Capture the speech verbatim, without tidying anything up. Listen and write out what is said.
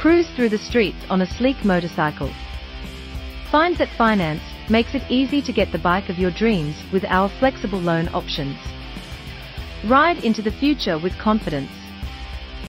Cruise through the streets on a sleek motorcycle. FindsIt Finance makes it easy to get the bike of your dreams with our flexible loan options. Ride into the future with confidence.